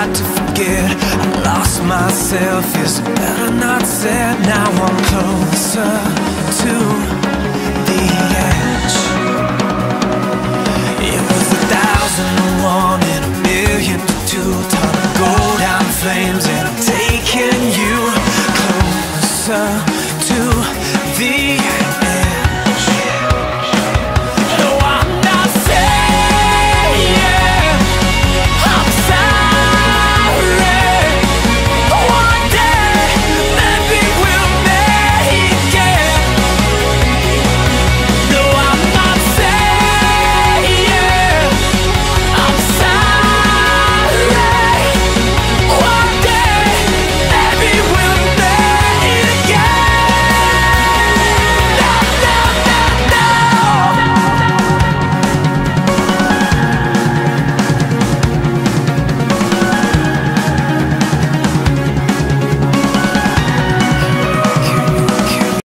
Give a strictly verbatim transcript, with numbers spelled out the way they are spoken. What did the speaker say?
tried to forget. I lost myself, is better not said. Now I'm closer to the edge. It was a thousand